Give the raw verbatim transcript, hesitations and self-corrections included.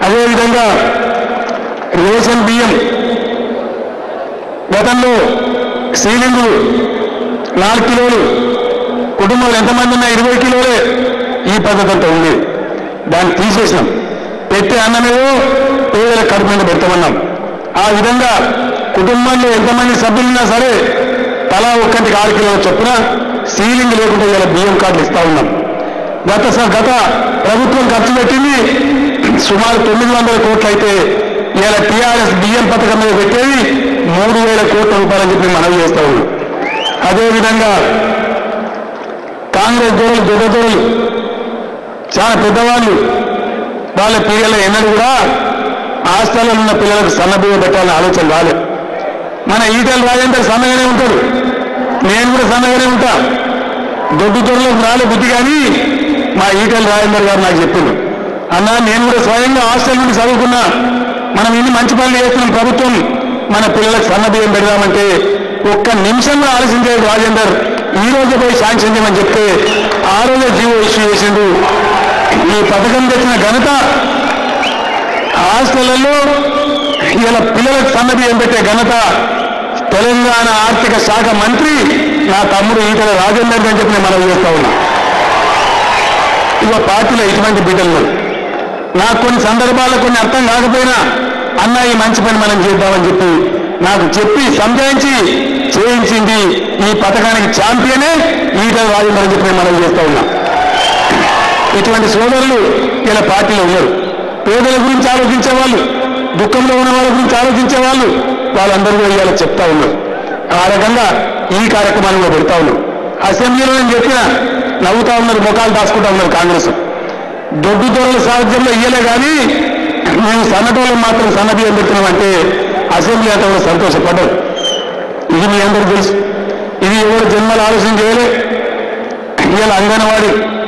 అదేవిధంగా రేషన్ బియ్యం గతంలో సీలింగు నాలుగు కిలోలు కుటుంబాలు ఎంతమంది ఉన్నా ఇరవై కిలోలే ఈ పద్ధతి అంతా ఉంది. దాన్ని తీసేసినాం. పెట్టే అన్నమేవో పేదల కడుపు మీద పెడతామన్నాం. ఆ విధంగా కుటుంబంలో ఎంతమంది సభ్యులున్నా సరే తలా ఒక్కటికి ఆరు కిలోల చొప్పున సీలింగ్ లేకుండా ఇలా బియ్యం కార్డులు ఇస్తా ఉన్నాం. గత గత ప్రభుత్వం ఖర్చు పెట్టింది సుమారు తొమ్మిది వందల కోట్లు అయితే ఇలా టీఆర్ఎస్ బియ్యం పథకం మీద పెట్టేది మూడు వేల కోట్ల రూపాయలని చెప్పి మనవి చేస్తా ఉన్నాం. అదేవిధంగా కాంగ్రెస్ దొరలు దొడ్డ దొరలు చాలా పెద్దవాళ్ళు వాళ్ళ పిల్లలు ఎన్నడూ కూడా హాస్టల్లో ఉన్న పిల్లలకు సన్నబియ్యం పెట్టాలని ఆలోచన రాలేదు. మన ఈటెల రాజేందర్ సన్నగానే ఉంటాడు, నేను కూడా సన్నగానే ఉంటా. దొడ్డు దొరలకు రాలే బుద్ధి కానీ మా ఈటెల రాజేందర్ గారు నాకు చెప్పిండు, అన్నా నేను కూడా స్వయంగా హాస్టల్ నుండి చదువుకున్నా, మనం ఇన్ని మంచి పనులు చేస్తున్నాం, ప్రభుత్వం మన పిల్లలకు సన్నబియ్యం పెడదామంటే ఒక్క నిమిషంలో ఆలోచించేది రాజేందర్ ఈ రోజు పోయి శాంక్షన్ చేయమని చెప్తే ఆ రోజే జీవో ఇష్యూ చేసిండు. ఈ పథకం తెచ్చిన ఘనత హాస్టళ్లలో ఇలా పిల్లలకు సన్నబియ్యం పెట్టే ఘనత తెలంగాణ ఆర్థిక శాఖ మంత్రి నా తమ్ముడు ఈటెల రాజేందర్ అని చెప్పి నేను మనవి చేస్తా ఉన్నా. ఇక పార్టీలో ఇటువంటి బిడ్డలు నాకు కొన్ని సందర్భాల్లో కొన్ని అర్థం కాకపోయినా అన్న ఈ మంచి పని మనం చేద్దామని చెప్పి నాకు చెప్పి సంజాయించి చేయించింది ఈ పథకానికి ఛాంపియనే ఈటెల రాజేందర్ అని చెప్పి నేను మనవి చేస్తా ఉన్నా. ఇటువంటి సోదరులు ఇలా పార్టీలో ఉన్నారు. పేదల గురించి ఆలోచించే వాళ్ళు, దుఃఖంలో ఉన్న వాళ్ళ గురించి ఆలోచించే వాళ్ళు వాళ్ళందరూ కూడా ఇవాళ చెప్తా ఉన్నారు. ఆ రకంగా ఈ కార్యక్రమాన్ని కూడా పెడతా ఉన్నాం. అసెంబ్లీలో నేను చెప్పిన నవ్వుతా ఉన్నారు, ముఖాలు దాచుకుంటా ఉన్నారు కాంగ్రెస్. దొడ్డు దొరల సాధ్యంలో ఇయ్యలే కానీ మేము సన్నటోళ్ళు మాత్రం సన్నబియ్యం పెడుతున్నామంటే అసెంబ్లీ అంతా కూడా సంతోషపడ్డారు. ఇది మీ అందరూ తెలుసు. ఇది ఎవరు జన్మలు ఆలోచన చేయలే. ఇవాళ అంగన్వాడీ